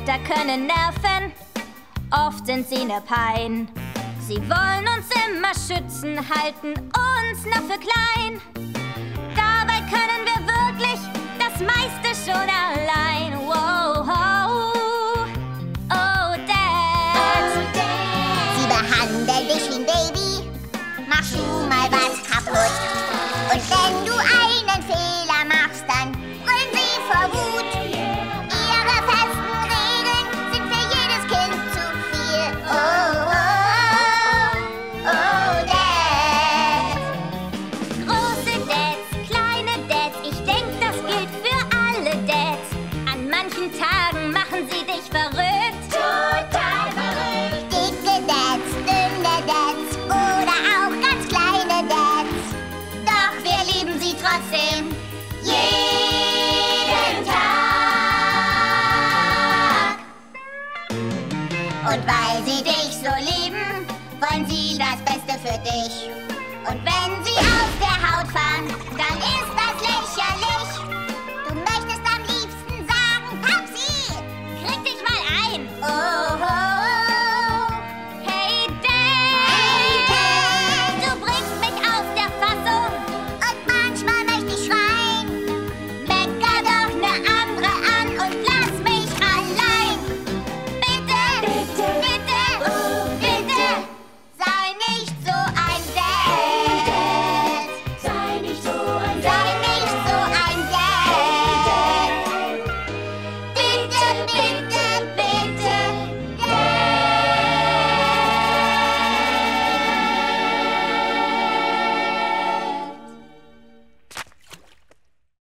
Väter können nerven, oft sind sie ne Pein. Sie wollen uns immer schützen, halten uns noch für klein. Dabei können wir wirklich das meiste schon allein. Wow, oh, oh, Dad. Oh, Dad. Sie behandeln dich wie ein Baby, machst du mal was kaputt. Und wenn du einen Fehler machst, dann brüllen sie vor Wut. Ihre festen Regeln sind für jedes Kind zu viel. Oh, oh, oh, Dad. Große Dads, kleine Dads, ich denk, das gilt für alle Dads. An manchen Tagen machen sie dich verrückt. Total verrückt. Dicke Dads, dünne Dads oder auch ganz kleine Dads. Doch wir lieben sie trotzdem. Jeden Tag. Und weil sie dich so lieben, wollen sie das Beste für dich. Und wenn